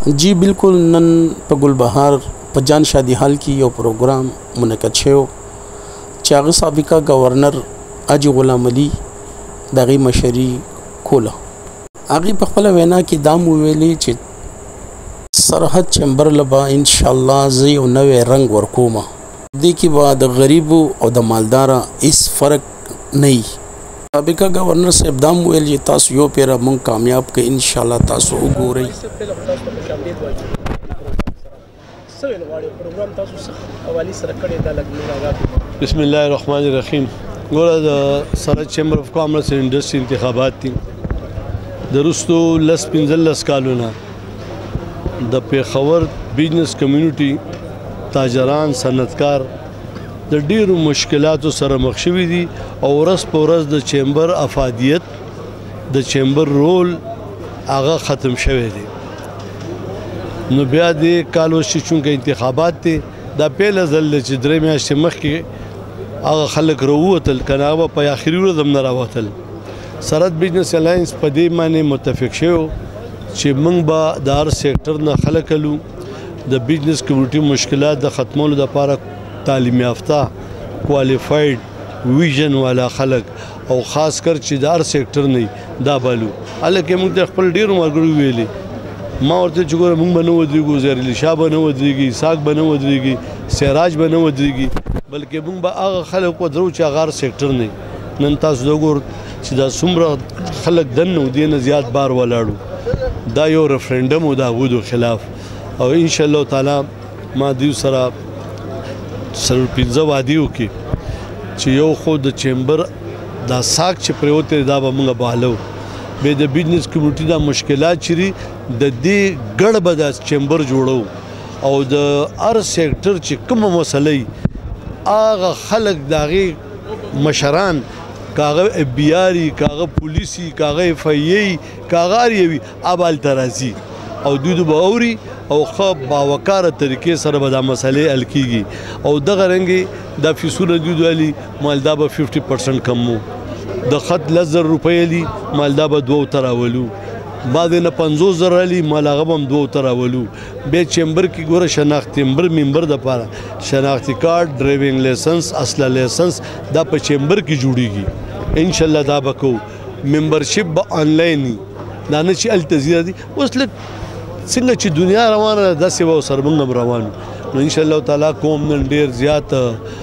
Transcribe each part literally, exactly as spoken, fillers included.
जी बिल्कुल नन पे गुलबहार पे जान शादी हाल की यो प्रोग्राम मुनक़द शो चाग साबिका गवर्नर हाजी गुलाम अली दगी मशरी खोला आगे पखला वेना की दाम वेली च सरहद चैम्बर लबा इंशाअल्लाह ज़ी नवे रंग वरकोमा देखी बाद गरीब और द मालदारा इस फ़र्क नहीं साबिका गवर्नर साहब दाम वेल ये तासु यो पेरा मुंग कामयाब के इंशाअल्लाह तासु उगोरई बिस्मिल्लाहिर्रहमानिर्रहीम गोरा द Sarhad chamber of commerce and industry इंतखाबात थी दरुस्तो लस पिंजलस कालूना द पेखवर बिजनेस कम्युनिटी ताजरान सनतकार द ډیرو مشکلاتو سره مخ شوي دي او ورځ په ورځ د چیمبر افادیت د چیمبر رول هغه ختم شوی دی نو بیا د کال اوس چې چونکه انتخابات دي دا پیله ځل چې درې میاشتې مخکې هغه خلک راووتل که نه هغه په آخري ورځ هم نه راوتل سرحد بزنس الاینس په دې باندې متفق شوی چې موږ به د هر سیکټر نه خلک کلو د بزنس کمیونټي مشکلات د ختمولو دپاره تعلیم یافته کوالیفاید ویژن والا خلک او خاص کر چې د هر سیکټر نه دا بالو هلکه موږ ته خپل ډېرو ملګرو ویلي ما ورته چې ګوره موږ به نه ودرېږو زهرالي شاه به نه ودرېږي اسحاق به نه ودرېږي سراج به نه ودرېږي بلکې موږ به هغه خلک ودرو چې هغه هر سیکټر نه نن تاسو د ګور چې دا څومره خلک دننه و دې نه زیات بار ولاړو دا یو ریفرنډم و د هغو د خلاف او انشاءالله تعالی ما دیو سره سلور پنځه وادیو کې چې یو خو د چیمبر دا ساک چې پریوتی دا به موږ بهالو بیا د بزنس کمیونټي دا مشکلات چې دي د دې ګډ به دا چیمبر جوړو او د هر سیکټر چې کومه مسله وي هغه خلک د هغې مشران که هغه اف بي آر وي که هغه پولیس وي که هغه اف آی اي که هغه هر یو وي هغه به هلته راځي او دوی به اوري او ښه باوقاره طریقې سره به دا مسلې حل کېږي او دغه رنګې دا فیسونه دوی دوالي مال دا به ففټي پرسنټ کم و د خط لس زر روپۍ علي مال دا به دوو ته راولو بعضې نه پنځوس زر علي مال هغه به هم دوو ته راولو بیا چیمبر کې ګوره شناختي ممبر دپاره شناختي کارډ ډرایوینګ لایسنس اصله لایسنس دا په چیمبر کې جوړېږي انشاءالله دا به کوو ممبرشپ به آنلاین وي دا نه چې هلته ځي دي اوس لږ څنګه چې دنیا روانه ده داسې به ورسره موږ هم روان نو انشاءالله تعالی کوم نن ډېر زیات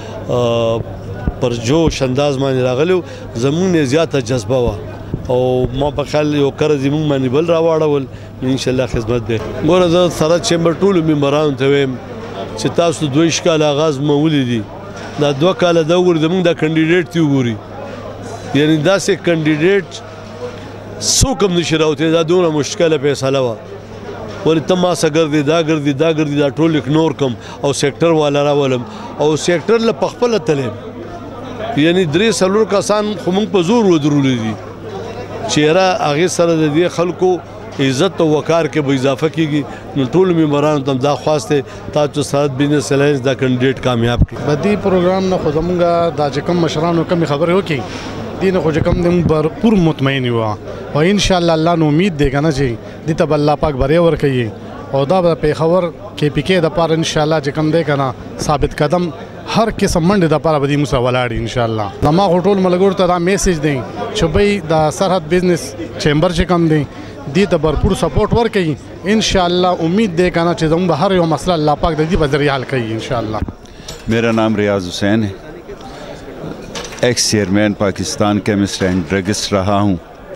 پر جوش انداز باندې راغلی و زموږ نه زیاته جذبه وه او ما په خیال یو قرض یې موږ باندې بل راواړول نو انشاءالله خدمت دی ګوره زه سرحد چیمبر ټولو ممبرانو ته وایم چې تاسو دویشت کاله آغاز مو ولیدي دا دوه کاله دا وګورئ زموږ دا کینډیډیټ تی وګوري یعنې داسې کینډیډیټ څوک هم نشي راوتلی دا دومره مشکله فیصله وه ولې ته ما څه ګرځې دا ګرځې دا ګرځې دا ټول اګنور کړم او سیکټر والا راولم او سیکټر له پخپله تلیم یعنې درې څلور کسان خو موږ په زور ودرولی دي چې یاره هغې سره د دې خلکو عزت او وقار کې به اضافه کېږي نو ټولو ممبرانو ته دا خواست دی تاسو سرحد بزنس الاینس دا کینډیډیټ کامیاب کړي په دې پروګرام نه خو زموږ دا چې کوم مشرانو کمې خبرې وکړي دې نه خو چې کوم دی موږ بھرپور مطمئن یو او انشاءالله الله نو امید دی که نه چې دې ته به الله پاک بری ورکوي او دا به د پیښور کې پي کې دپاره انشاءالله چې کوم دی که نه ثابت قدم هر قسم منډې دپاره به دې موږ سره ولاړ انشاءالله زما خو ټول ملګرو ته دا میسیج دی چې بی د سرحد بزنس چیمبر چې کوم دی دې ته بھرپور سپورټ ورکوي انشاءالله امید دی که نه چې زموږ به هر یو مسله الله پاک د دې په ذریعه حل کوي انشاءالله میرا نام ریاض حسین ہے ایکس چیئرمین پاکستان کیمسٹ اینڈ ڈرگسٹ رہا ہوں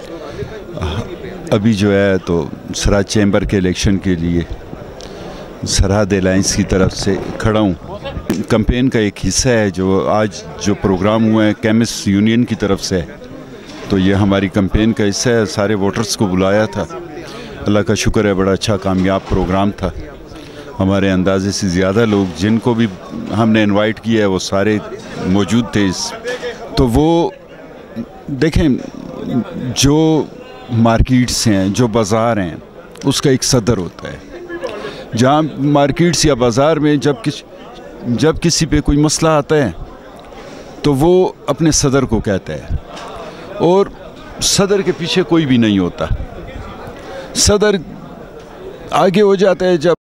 ابھی جو ہے تو سرحد چیمبر کے الیکشن کے لیے سرحد الائنس کی طرف سے کھڑا ہوں کمپین کا ایک حصہ ہے جو آج جو پروگرام ہوا ہے کیمسٹ یونین کی طرف سے تو یہ ہماری کمپین کا حصہ ہے سارے ووٹرز کو بلایا تھا اللہ کا شکر ہے بڑا اچھا کامیاب پروگرام تھا ہمارے اندازے سے زیادہ لوگ جن کو بھی ہم نے انوائٹ کیا ہے وہ سارے موجود تھے اس تو وہ دیکھیں جو مارکیٹس ہیں جو بازار ہیں اس کا ایک صدر ہوتا ہے جہاں مارکیٹس یا بازار میں جب کس جب کسی پہ کوئی مسئلہ آتا ہے تو وہ اپنے صدر کو کہتا ہے اور صدر کے پیچھے کوئی بھی نہیں ہوتا صدر आगे हो जाता है जब